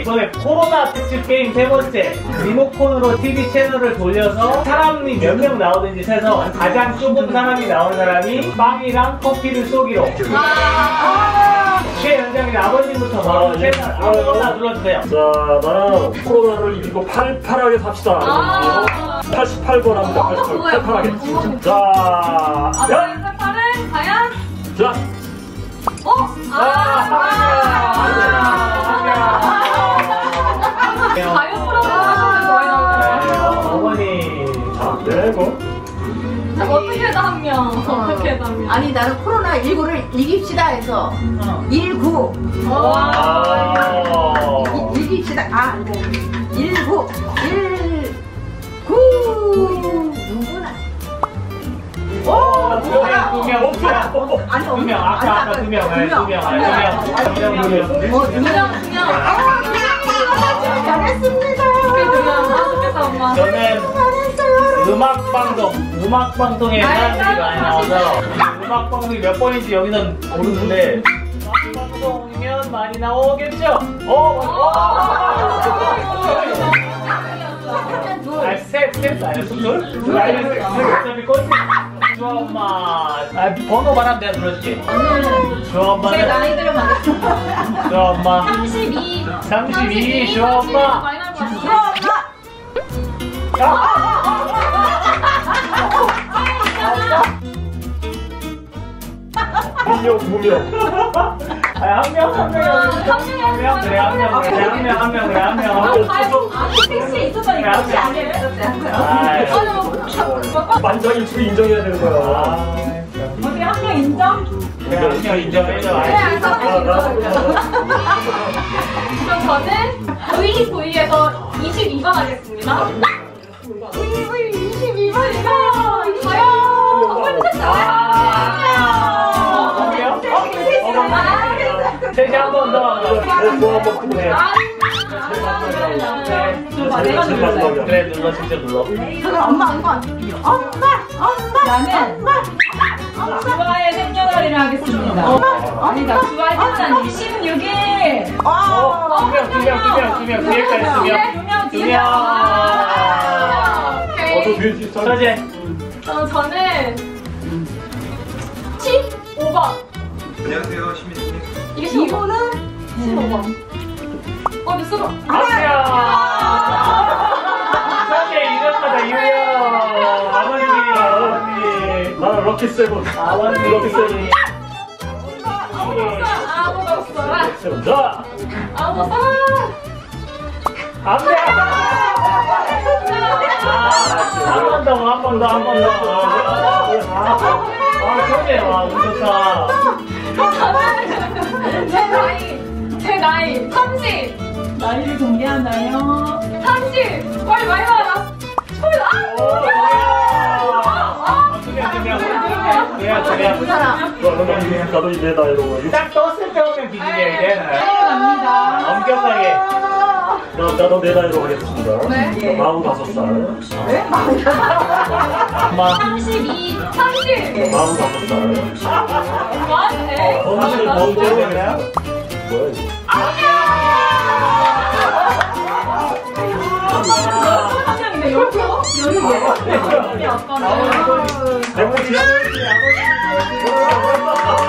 이번에 코로나 특집 게임 세 번째 리모컨으로 TV 채널을 돌려서 사람이 몇 명 나오든지 세서 가장 조금 사람이 나온 사람이 빵이랑 커피를 쏘기로. 최연장님 아버님부터 바로 채널 아무거나 눌러주세요. 자, 나는 코로나를 이기고 팔팔하게 삽시다. 88번 합니다. 88. 팔팔하게. 자, 야! 88은 과연? 자. 과연 프로그램 어머니. 자, 내고. 어떻게 해도 한 명. 어떻게 해도 한 명. 아니 나는 코로나19를 이깁시다 해서 19. 이깁시다. 19. 19. 누구나. 두 명. 아까 두 명. 잘했습니다. 저는 음악 방송에 사람들이 많이 나와서 음악 방송이 몇 번인지 여기는 모르는데 음악 방송이면 많이 나오겠죠? 셋 아니야? 둘? 어차피 꼴찌. 주아 엄마. 번호 말하면 내가 불러줄게. 주아 엄마는. 제 나이대로 말해. 주아 엄마. 32. 주아 엄마. 무명. 한 명. 택시에 있었다니까. 택시 아니에요? 만장일치로 인정해야 되는 거야. 어디 한 명 인정? 한 명 인정해줘. 그럼 저는 VV에서 22번 하겠습니다. VV 22번이다. 과연 셋이 한 번 더. 그래 눌러 진짜 눌러. 엄마. 나는 주아의 생년월일을 하겠습니다. 아니다, 주아의 생년월일 16일. 두 명. 서재. 저는 15번. 안녕하세요, 시민님. 이게 15는 15번. 근데 쓰러. 서재 이름마다 유명. 아버님. 나는 럭키 세븐. 아버님 럭키 세븐. 아무도 없어. 자. 아무도 없어. 안 돼. 한 번 더. 서재 운 좋다. 제 나이 30. 나이를 공개하나요? 30. 빨리 많이 나와라. 두 사람. 나도 내 나이로. 딱 떴을 때 오면 기준이야 이제. 갑니다. 엄격하게. 나도 내 나이로 하겠습니다. 네. 45살. 왜? 32. 30. 45살. 뭐하네? 사실 뭔데 그냥? 뭐야 이거? 한 명인데 여기요? 여기 아까는. 내가